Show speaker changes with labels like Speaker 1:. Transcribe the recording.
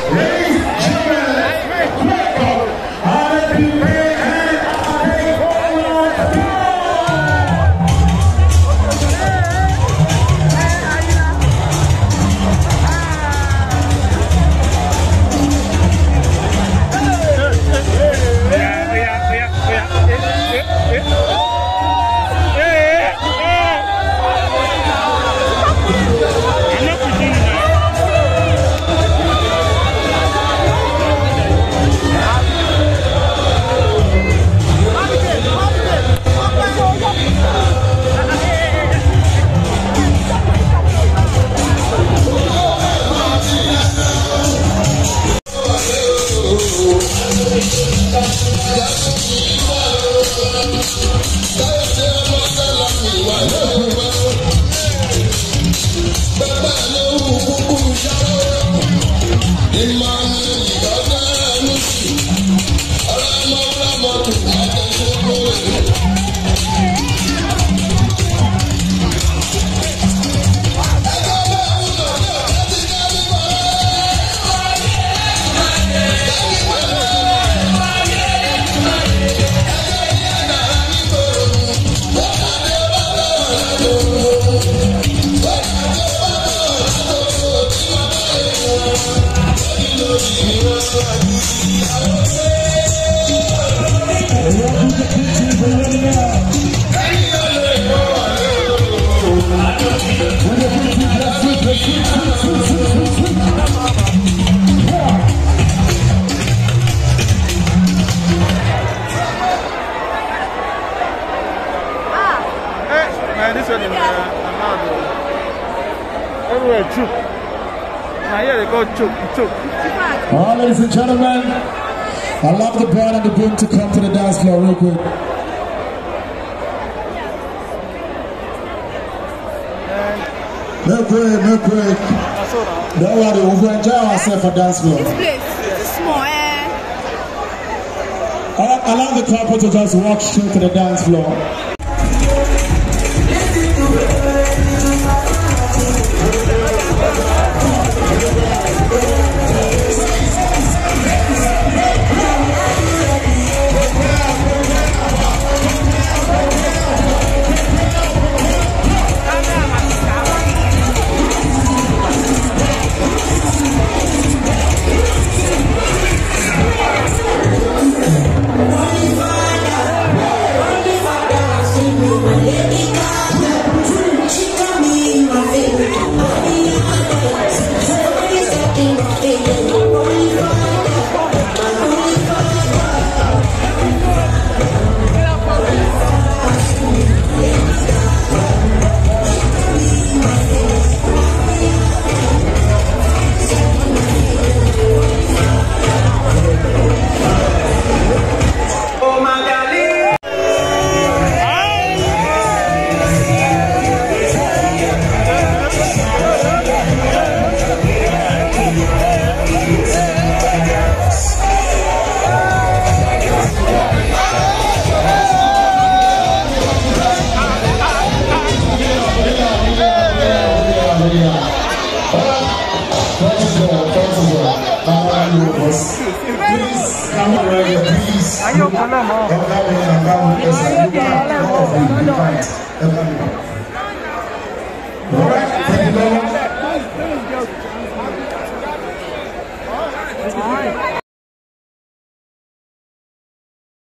Speaker 1: Ladies and gentlemen, I love the bride and the groom to come to the dance floor real quick. No break. Don't worry, we'll enjoy ourselves for dance floor.
Speaker 2: This place is small,
Speaker 1: I love the couple to just walk straight to the dance floor.
Speaker 3: All right.